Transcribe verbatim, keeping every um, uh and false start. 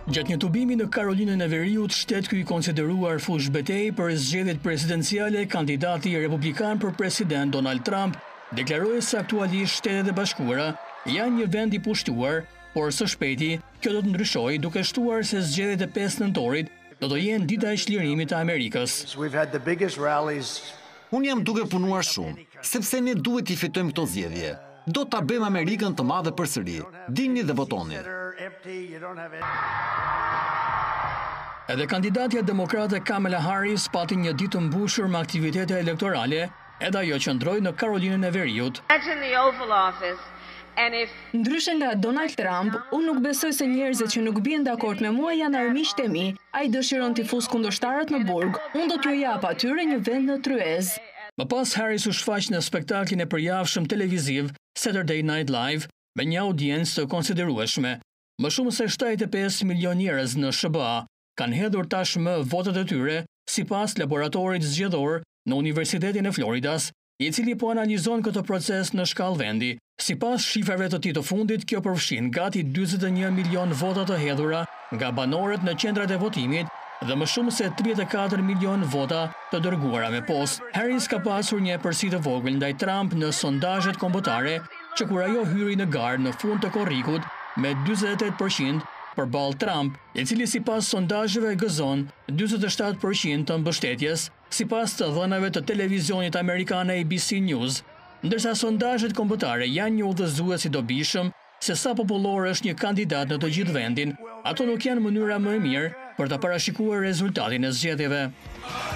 Gjatë një tubimi në Karolinën e Veriut, shtet ky i konsideruar fush betej për zgjedhjet presidenciale, kandidati republikan për president Donald Trump deklaroi se aktualisht Shtetet e Bashkuara janë një vend i pushtuar, por së shpejti kjo do të ndryshojë duke shtuar se zgjedhjet e pesë nëntorit do të jenë dita e çlirimit të Amerikës. Unë jam duke punuar shumë, sepse ne duhet i fitojmë këto zgjedhje. Do ta bëjmë Amerikën të madhe përsëri. Dini dhe votoni. Edhe kandidatja demokrate Kamala Harris pati një ditë të mbushur me aktivitete elektorale, edhe ajo qëndroi në Karolinën e Veriut. Ndryshe nga Donald Trump, unë nuk besoj se njerëzit që nuk bien dakord me mua janë armiqtë e mi. Ai dëshiron të fusë kundërshtarët në burg. Unë do t'ju jap atyre një vend në tryez. Më pas Harris u shfaq në spektaklin e përjavshëm televiziv Saturday Night Live me një audiencë të konsiderueshme. Më shumë se shtatëdhjetë e pesë milion njerëz në S B A kanë hedhur tashmë votat e tyre sipas laboratorit zgjedhor në Universitetin e Floridas, i cili po analizon këtë proces në shkallë vendi. Sipas shifrave të tij të fundit, kjo përfshin gati dyzet e një milion vota të hedhura nga banorët në qendrat e votimit dhe më shumë se tridhjetë e katër milion vota të dërguara me postë. Harris ka pasur një epërsi të vogël ndaj Trump në sondazhet kombëtare, që kur ajo hyri në garë në fund të korrikut me dyzet e tetë përqind përballë Trump, i cili sipas sondazheve gëzon dyzet e shtatë përqind të mbështetjes, sipas të dhënave të televizionit amerikan A B C News, ndërsa sondazhet kombëtare janë një udhëzues i dobishëm se sa popullor është një kandidat në të gjithë vendin, ato nuk janë mënyra më e mirë për të parashikuar rezultatin e zgjedhjeve.